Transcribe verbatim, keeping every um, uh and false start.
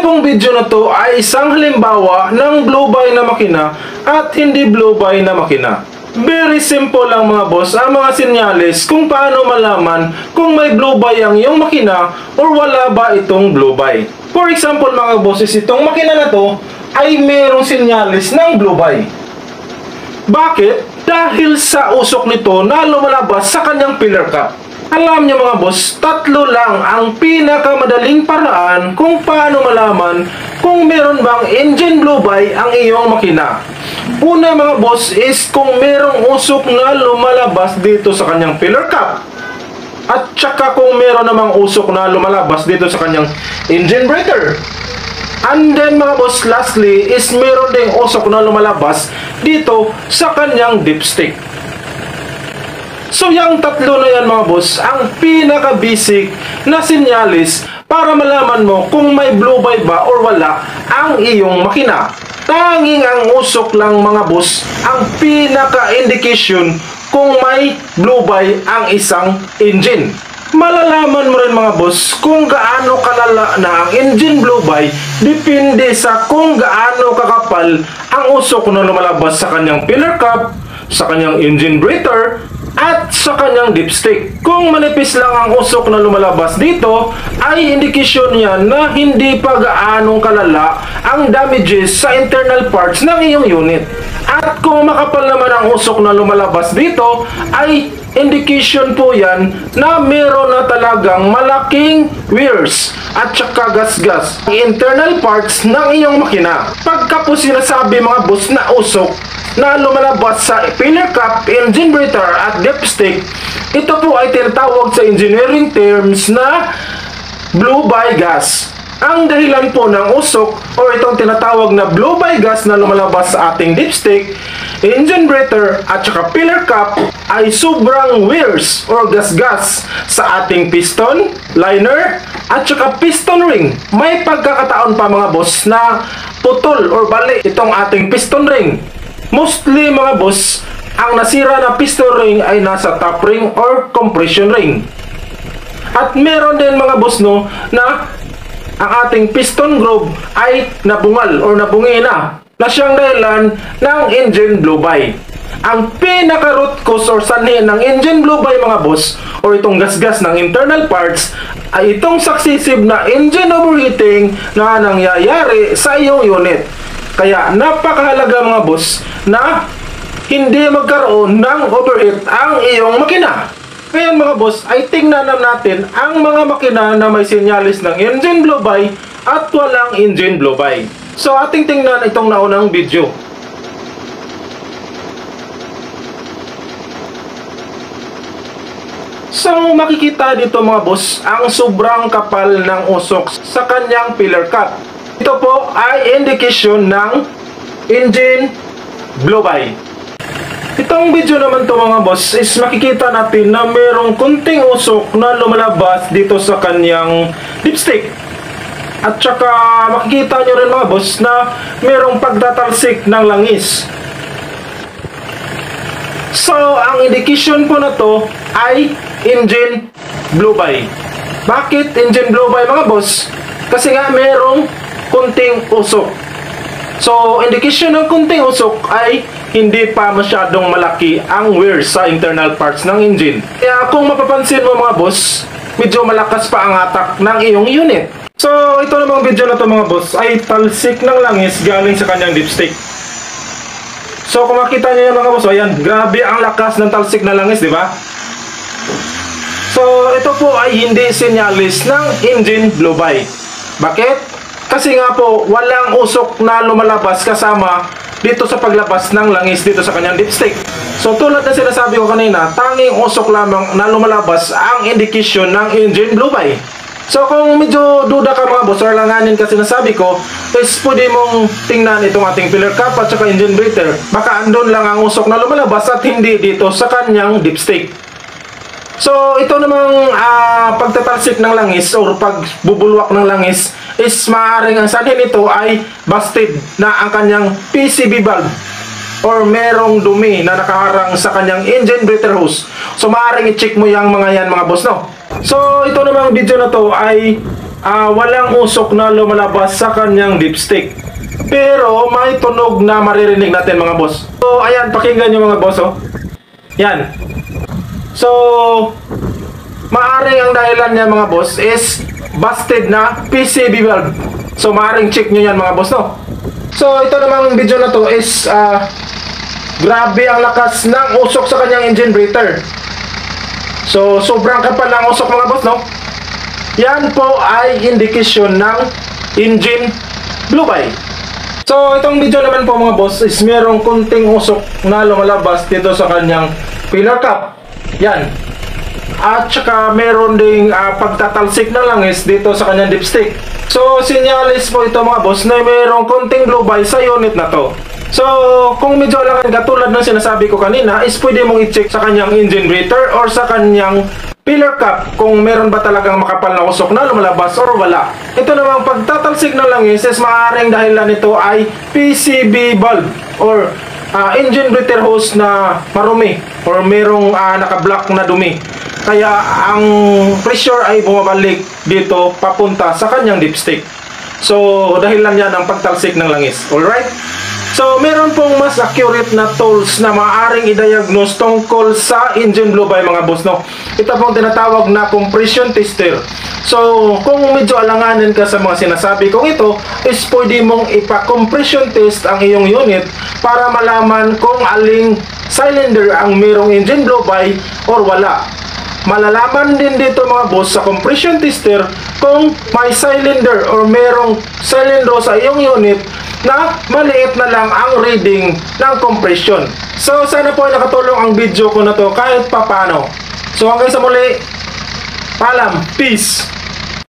pong video na to ay isang halimbawa ng blow-by na makina at hindi blow-by na makina. Very simple lang mga boss ang mga senyales kung paano malaman kung may blow-by ang iyong makina or wala ba itong blow-by. For example mga bosses, itong makina na to ay mayroong senyales ng blow-by. Bakit? Dahil sa usok nito na lumalabas sa kanyang pillar cap. Alam niyo mga boss, tatlo lang ang pinakamadaling paraan kung paano malaman kung meron bang engine blow-by ang iyong makina. Una mga boss is kung merong usok na lumalabas dito sa kanyang pillar cap. At saka kung meron namang usok na lumalabas dito sa kanyang engine breather. And then mga boss, lastly is meron ding usok na lumalabas dito sa kanyang dipstick. So yung tatlo na yan mga boss, ang pinaka-basic na sinyalis para malaman mo kung may blow-by ba or wala ang iyong makina. Tanging ang usok lang mga boss, ang pinaka-indication kung may blow-by ang isang engine. Malalaman mo rin mga boss kung gaano kalala na ang engine blow-by depende sa kung gaano kakapal ang usok na lumalabas sa kanyang pillar cap, sa kanyang engine breather, at sa kanyang dipstick. Kung manipis lang ang usok na lumalabas dito, ay indikasyon yan na hindi pa gaanong kalala ang damages sa internal parts ng iyong unit. At kung makapal naman ang usok na lumalabas dito, ay indication po yan na meron na talagang malaking wears at saka gas-gas ang internal parts ng iyong makina. Pagka po sinasabi mga boss na usok na lumalabas sa pillar cap, engine breather at dipstick, ito po ay tinatawag sa engineering terms na blow-by gas. Ang dahilan po ng usok o itong tinatawag na blow-by gas na lumalabas sa ating dipstick, engine breather at saka pillar cap ay sobrang wears or gas-gas sa ating piston, liner at saka piston ring. May pagkakataon pa mga boss na putol or bali itong ating piston ring. Mostly mga boss, ang nasira na piston ring ay nasa top ring or compression ring. At meron din mga boss no na ang ating piston groove ay nabungal or nabungi na na siyang dahilan ng engine blow-by. Ang pinaka-root cause or sanhi ng engine blow-by mga boss or itong gas-gas ng internal parts ay itong successive na engine overheating na nangyayari sa iyong unit. Kaya napakahalaga mga boss na hindi magkaroon ng overheat ang iyong makina. Ngayon mga boss ay tingnan natin ang mga makina na may sinyalis ng engine blow-by at walang engine blow-by. So ating tingnan itong naunang video. So makikita dito mga boss ang sobrang kapal ng usok sa kanyang pillar cap. Ito po ay indication ng engine blow-by. Itong video naman to mga boss is makikita natin na mayroong kunting usok na lumalabas dito sa kanyang dipstick. At saka makikita nyo rin mga boss na mayroong pagtatalsik ng langis. So ang indication po na to ay engine blow-by. Bakit engine blow-by mga boss? Kasi nga mayroong kunting usok. So, indication ng kunting usok ay hindi pa masyadong malaki ang wear sa internal parts ng engine. Kaya kung mapapansin mo mga boss, medyo malakas pa ang atak ng iyong unit. So, ito namang video na to mga boss ay talsik ng langis galing sa kanyang dipstick. So, kung makita nyo yan mga boss, ayan, grabe ang lakas ng talsik na langis, di ba? So, ito po ay hindi sinyalis ng engine blow-by. Bakit? Kasi nga po, walang usok na lumalabas kasama dito sa paglabas ng langis dito sa kanyang dipstick. So tulad na sinasabi ko kanina, tanging usok lamang na lumalabas ang indication ng engine blow-by. So kung medyo duda ka mga boss or langanin kasi nasabi ko, is pwede mong tingnan itong ating pillar cap at saka engine breather. Baka andun lang ang usok na lumalabas at hindi dito sa kanyang dipstick. So ito namang uh, pagtatalsik ng langis or pagbubulwak ng langis is maaaring ang sanhin nito ay busted na ang kanyang P C B valve or merong dumi na nakaharang sa kanyang engine breather hose. So maaaring i-check mo yung mga yan mga boss no. So ito namang video na to ay ah, walang usok na lumalabas sa kanyang dipstick. Pero may tunog na maririnig natin mga boss. So ayan, pakinggan nyo mga boss, oh. Yan. So maaring ang dahilan niya mga boss is busted na P C B valve. So maaring check nyo yan mga boss, no? So ito namang video na to is uh, grabe ang lakas ng usok sa kanyang engine breather. So sobrang kapal ng usok mga boss, no? Yan po ay indikasyon ng engine blue by. So itong video naman po mga boss is merong kunting usok na lumalabas dito sa kanyang pillar cap. Yan. At saka meron ding uh, pagtatalsik na langis dito sa kanyang dipstick. So sinyalis po ito mga boss na merong kunting blue by sa unit na to. So kung medyo alangan katulad ng sinasabi ko kanina is pwede mong i-check sa kanyang engine breather or sa kanyang pillar cap kung meron ba talagang makapal na usok na lumalabas or wala. Ito namang pagtatalsik ng langis is maaaring dahilan nito ay P C B valve or uh, engine breather hose na marumi or merong uh, naka-block na dumi. Kaya ang pressure ay bumabalik dito papunta sa kanyang dipstick. So dahilan yan ang pagtalsik ng langis. Alright? So meron pong mas accurate na tools na maaaring i-diagnose tungkol sa engine blue by mga boss, no? Ito pong tinatawag na compression tester. So kung medyo alanganin ka sa mga sinasabi kong ito is pwede mong ipa-compression test ang iyong unit para malaman kung aling cylinder ang merong engine blue by or wala. Malalaman din dito mga boss sa compression tester kung may cylinder or merong cylinder sa iyong unit na maliit na lang ang reading ng compression. So sana po ay nakatulong ang video ko na to kahit papano. So hanggang sa muli, paalam, peace!